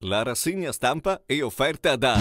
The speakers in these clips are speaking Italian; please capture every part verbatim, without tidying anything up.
La rassegna stampa è offerta da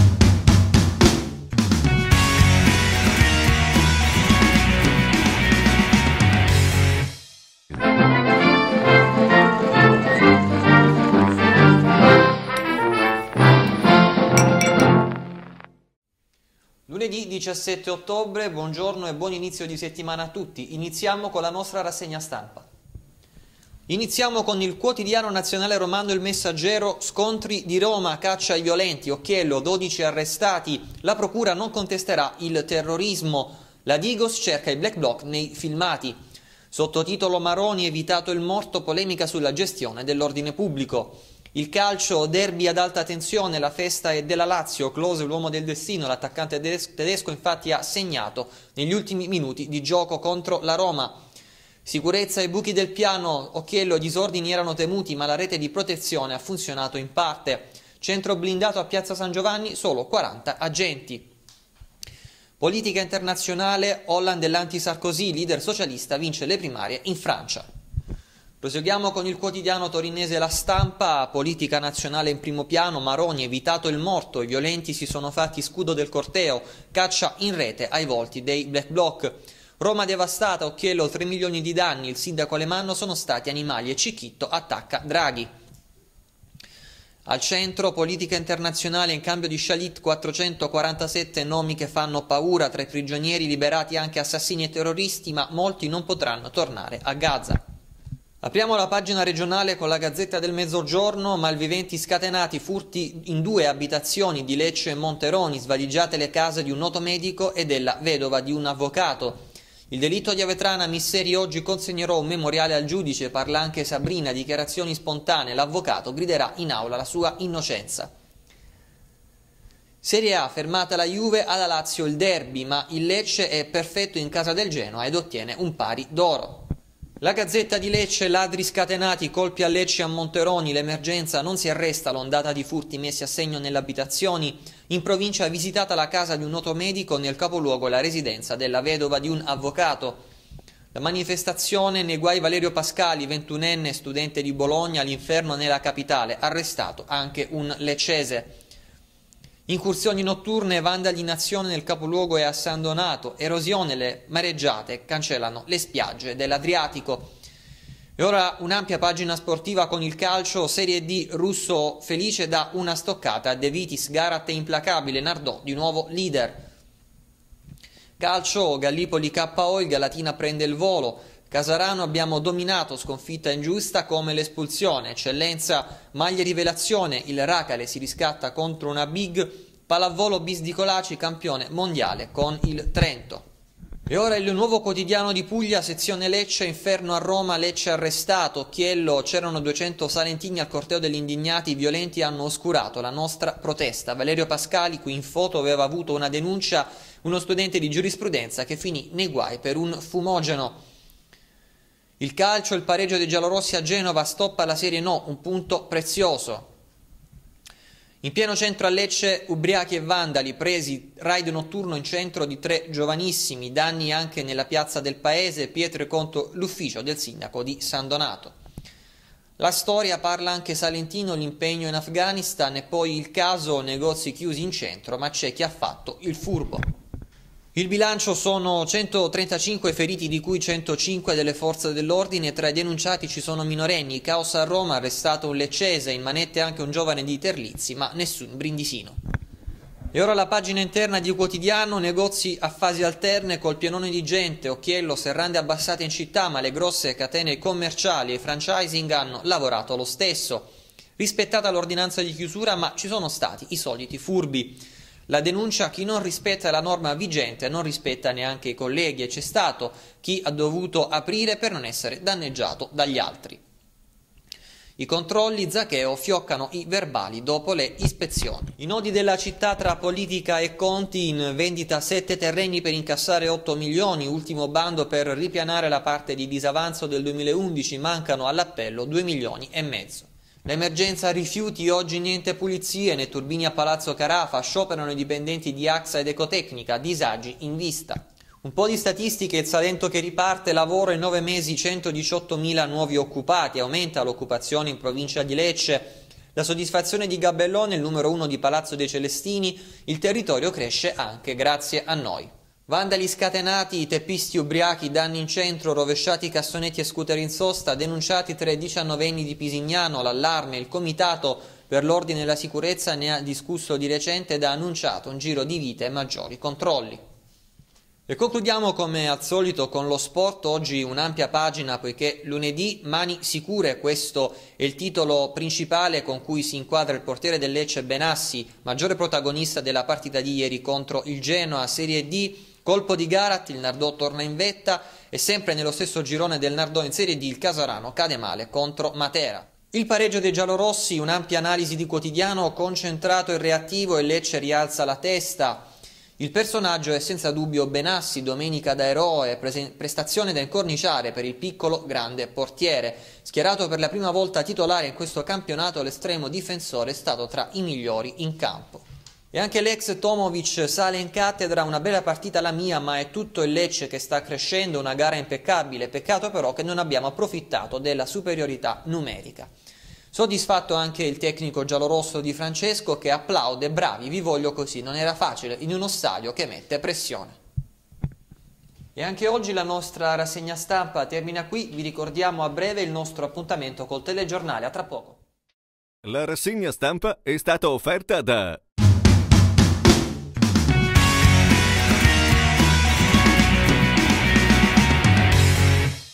Lunedì diciassette ottobre, buongiorno e buon inizio di settimana a tutti. Iniziamo con la nostra rassegna stampa. Iniziamo con il quotidiano nazionale romano Il Messaggero, scontri di Roma, caccia ai violenti, Occhiello, dodici arrestati, la procura non contesterà il terrorismo, la Digos cerca i black bloc nei filmati. Sottotitolo Maroni, evitato il morto, polemica sulla gestione dell'ordine pubblico. Il calcio, derby ad alta tensione, la festa è della Lazio, Klose l'uomo del destino, l'attaccante tedesco infatti ha segnato negli ultimi minuti di gioco contro la Roma. Sicurezza e buchi del piano, Occhiello, i disordini erano temuti ma la rete di protezione ha funzionato in parte. Centro blindato a Piazza San Giovanni, solo quaranta agenti. Politica internazionale, Hollande e l'anti-Sarkozy, leader socialista vince le primarie in Francia. Proseguiamo con il quotidiano torinese La Stampa, politica nazionale in primo piano, Maroni, evitato il morto, i violenti si sono fatti scudo del corteo, caccia in rete ai volti dei black bloc. Roma devastata, Occhiello, tre milioni di danni, il sindaco Alemanno sono stati animali e Cicchitto attacca Draghi. Al centro, politica internazionale, in cambio di Shalit, quattrocentoquarantasette nomi che fanno paura, tra i prigionieri liberati anche assassini e terroristi, ma molti non potranno tornare a Gaza. Apriamo la pagina regionale con la Gazzetta del Mezzogiorno, malviventi scatenati, furti in due abitazioni di Lecce e Monteroni, svaligiate le case di un noto medico e della vedova di un avvocato. Il delitto di Avetrana, Misseri oggi consegnerò un memoriale al giudice, parla anche Sabrina, dichiarazioni spontanee, l'avvocato griderà in aula la sua innocenza. Serie A, fermata la Juve, alla Lazio il derby, ma il Lecce è perfetto in casa del Genoa ed ottiene un pari d'oro. La Gazzetta di Lecce, ladri scatenati, colpi a Lecce e a Monteroni, l'emergenza, non si arresta l'ondata di furti messi a segno nelle abitazioni. In provincia è visitata la casa di un noto medico, nel capoluogo la residenza della vedova di un avvocato. La manifestazione, nei guai Valerio Pascali, ventunenne, studente di Bologna, all'inferno nella capitale, arrestato anche un leccese. Incursioni notturne, vandali in azione nel capoluogo e a San Donato, erosione, le mareggiate cancellano le spiagge dell'Adriatico. E ora un'ampia pagina sportiva con il calcio, Serie D, Russo felice da una stoccata, De Vitis, Garat è implacabile, Nardò di nuovo leader. Calcio, Gallipoli K O, il Galatina prende il volo, Casarano abbiamo dominato, sconfitta ingiusta come l'espulsione, eccellenza, maglia rivelazione, il Racale si riscatta contro una big, pallavolo bis di Colaci campione mondiale con il Trento. E ora il nuovo quotidiano di Puglia, sezione Lecce, inferno a Roma, Lecce arrestato, Occhiello, c'erano duecento salentini al corteo degli indignati, i violenti hanno oscurato la nostra protesta. Valerio Pascali, qui in foto, aveva avuto una denuncia, uno studente di giurisprudenza che finì nei guai per un fumogeno. Il calcio, il pareggio dei giallorossi a Genova, stoppa la Serie No, un punto prezioso. In pieno centro a Lecce, ubriachi e vandali, presi, raid notturno in centro di tre giovanissimi, danni anche nella piazza del paese, pietre contro l'ufficio del sindaco di San Donato. La storia, parla anche Salentino, l'impegno in Afghanistan e poi il caso, negozi chiusi in centro, ma c'è chi ha fatto il furbo. Il bilancio sono centotrentacinque feriti, di cui centocinque delle forze dell'ordine, tra i denunciati ci sono minorenni, caos a Roma, arrestato un leccese, in manette anche un giovane di Terlizzi, ma nessun brindisino. E ora la pagina interna di Quotidiano, negozi a fasi alterne col pienone di gente, Occhiello, serrande abbassate in città, ma le grosse catene commerciali e franchising hanno lavorato lo stesso. Rispettata l'ordinanza di chiusura, ma ci sono stati i soliti furbi. La denuncia, chi non rispetta la norma vigente non rispetta neanche i colleghi e c'è stato chi ha dovuto aprire per non essere danneggiato dagli altri. I controlli, Zaccheo, fioccano i verbali dopo le ispezioni. I nodi della città tra politica e conti, in vendita sette terreni per incassare otto milioni, ultimo bando per ripianare la parte di disavanzo del duemilaundici, mancano all'appello due milioni e mezzo. L'emergenza rifiuti, oggi niente pulizie, nei turbini a Palazzo Carafa, scioperano i dipendenti di AXA ed Ecotecnica, disagi in vista. Un po' di statistiche, il Salento che riparte, lavoro in nove mesi centodiciottomila nuovi occupati, aumenta l'occupazione in provincia di Lecce, La soddisfazione di Gabellone, il numero uno di Palazzo dei Celestini, il territorio cresce anche grazie a noi. Vandali scatenati, teppisti ubriachi, danni in centro, rovesciati cassonetti e scooter in sosta, denunciati tre diciannovenni di Pisignano, l'allarme, il comitato per l'ordine e la sicurezza ne ha discusso di recente ed ha annunciato un giro di vite e maggiori controlli. E concludiamo come al solito con lo sport, oggi un'ampia pagina poiché lunedì mani sicure, questo è il titolo principale con cui si inquadra il portiere del Lecce Benassi, maggiore protagonista della partita di ieri contro il Genoa, Serie D, colpo di Garat, il Nardò torna in vetta e sempre nello stesso girone del Nardò in Serie D il Casarano cade male contro Matera. Il pareggio dei giallorossi, un'ampia analisi di Quotidiano, concentrato e reattivo e Lecce rialza la testa. Il personaggio è senza dubbio Benassi, domenica da eroe, prestazione da incorniciare per il piccolo grande portiere. Schierato per la prima volta titolare in questo campionato, l'estremo difensore è stato tra i migliori in campo. E anche l'ex Tomovic sale in cattedra, una bella partita la mia, ma è tutto il Lecce che sta crescendo, una gara impeccabile, peccato però che non abbiamo approfittato della superiorità numerica. Soddisfatto anche il tecnico giallorosso Di Francesco che applaude, bravi, vi voglio così, non era facile in uno stadio che mette pressione. E anche oggi la nostra rassegna stampa termina qui, vi ricordiamo a breve il nostro appuntamento col telegiornale, a tra poco. La rassegna stampa è stata offerta da